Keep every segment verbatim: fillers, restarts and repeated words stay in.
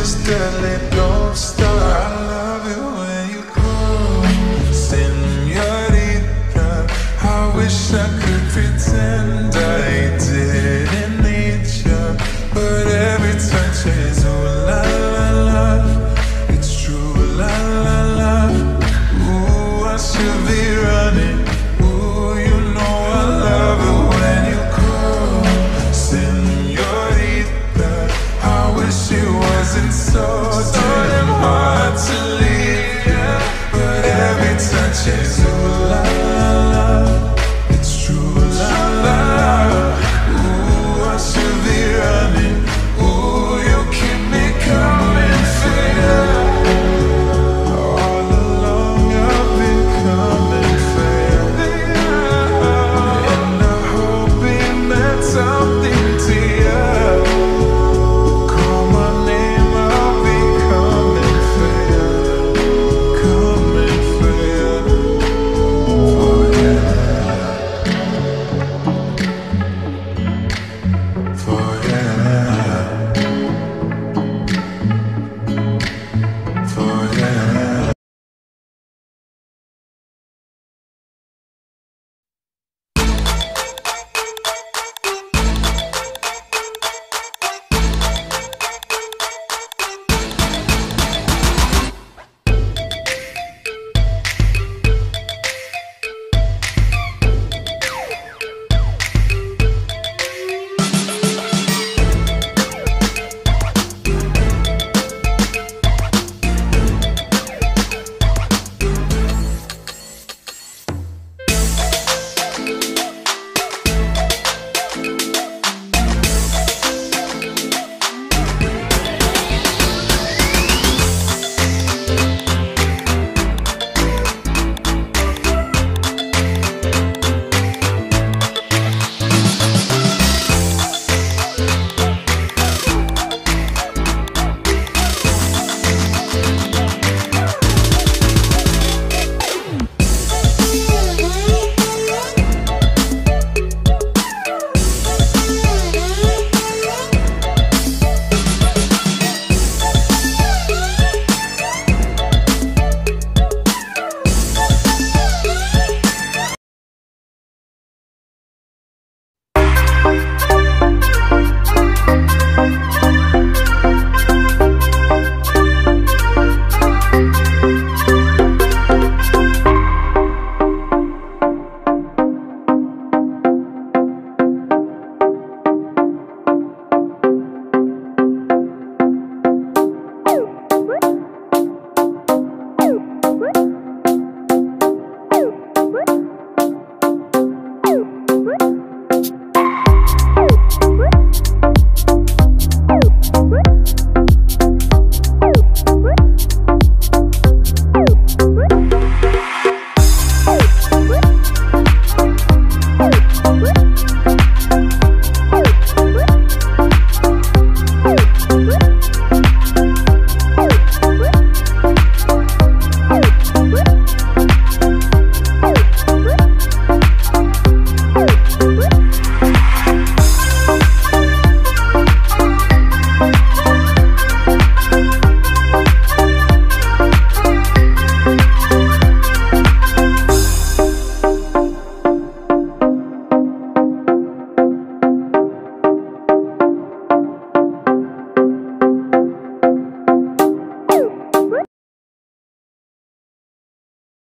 just tell it don't stop. I love it when you call señorita. I wish I could pretend I didn't need you, but every touch is ooh la la la. It's true, la la la. Ooh, I should be running. Ooh, you know I love it when you call señorita. I wish it wasn't so damn hard to leave, yeah. But every touch is ooh la la la. It's true, la la la. Ooh, I should be running. Ooh, you keep me coming for you. All along I've been coming for you, and I hope it meant something to you. Call my name, I'll be coming for you, coming for you. Oh yeah, for yeah, for yeah.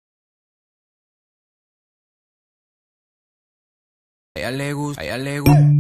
A ella le gusta, a ella le gusta.